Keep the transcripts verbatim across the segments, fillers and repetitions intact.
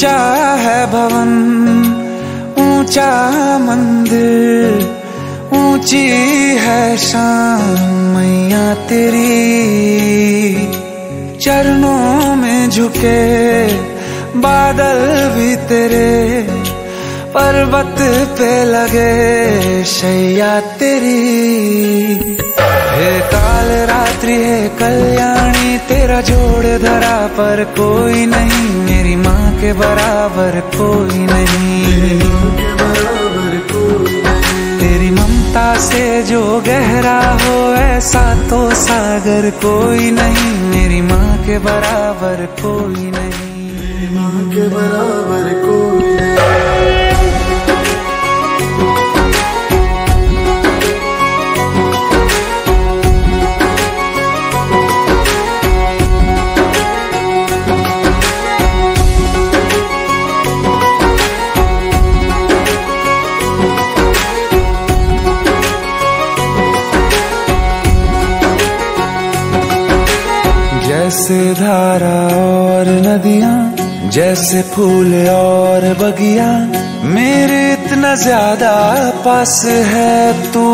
ऊंचा है भवन, ऊंचा मंदिर, ऊंची है शान मैया तेरी। चरणों में झुके बादल भी तेरे, पर्वत पे लगे शैया तेरी। हे काल रात्रि है कल्याणी, तेरा जोड़ धरा पर कोई नहीं, मेरी माँ के बराबर कोई नहीं। तेरी ममता से जो गहरा हो ऐसा तो सागर कोई नहीं, मेरी माँ के बराबर कोई नहीं, मेरी माँ के बराबर कोई नहीं। जैसे धारा और नदियाँ, जैसे फूल और बगिया, मेरे इतना ज्यादा पास है तू।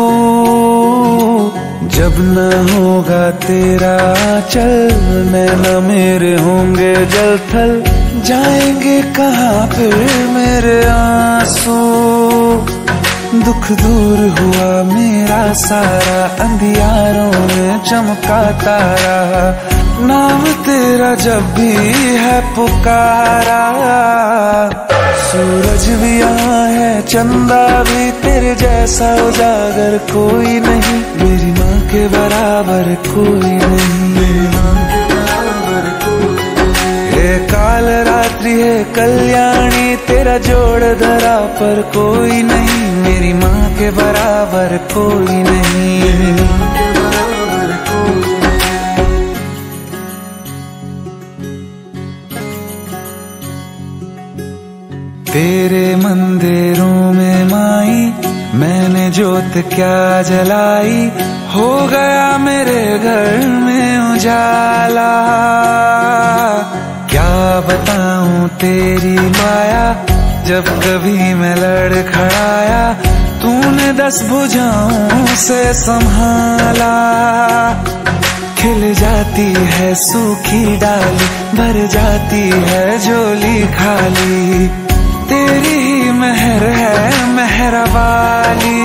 जब न होगा तेरा चल, नैना मेरे होंगे जल थल, जाएंगे कहाँ फिर मेरे आंसू। दुख दूर हुआ मेरा सारा, अंधियारों में चमका तारा, नाम तेरा जब भी है पुकारा। सूरज भी यहाँ है, चंदा भी, तेरे जैसा उजागर कोई नहीं, मेरी माँ के बराबर कोई नहीं, मेरी माँ के बराबर कोई नहीं। हे काल रात्रि है कल्याणी, तेरा जोड़ धरा पर कोई नहीं, मेरी माँ के बराबर कोई नहीं, मेरी माँ के बराबर कोई नहीं। तेरे मंदिरों में माई मैंने जोत क्या जलाई, हो गया मेरे घर में उजाला। क्या बताऊं तेरी माया, जब कभी मैं लड़खड़ाया, तूने दस भुजाओं से संभाला। खिल जाती है सूखी डाली, भर जाती है झोली खाली, तेरी ही मेहर है मेहरा वाली।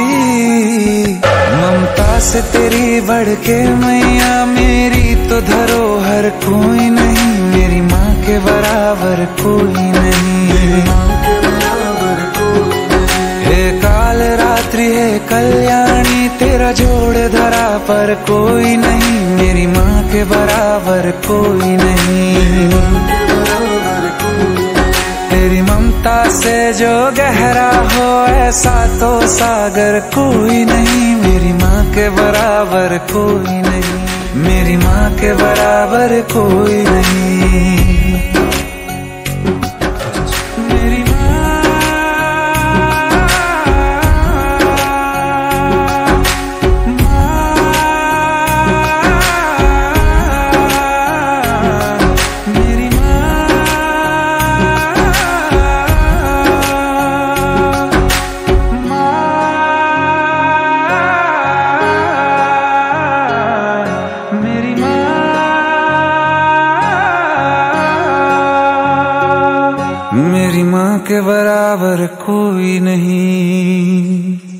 ममता से तेरी बढ़ के मैया, मेरी तो धरोहर कोई नहीं, मेरी माँ के बराबर कोई नहीं, मेरी माँ के बराबर कोई नहीं। हे काल रात्रि है कल्याणी, तेरा जोड़ धरा पर कोई नहीं, मेरी माँ के बराबर कोई नहीं, मेरी माँ के बराबर कोई नहीं। तेरी ममता से जो गहरा हो ऐसा तो सागर कोई नहीं, मेरी माँ के बराबर कोई नहीं, मेरी माँ के बराबर कोई नहीं। मेरी मेरी माँ के बराबर कोई नहीं।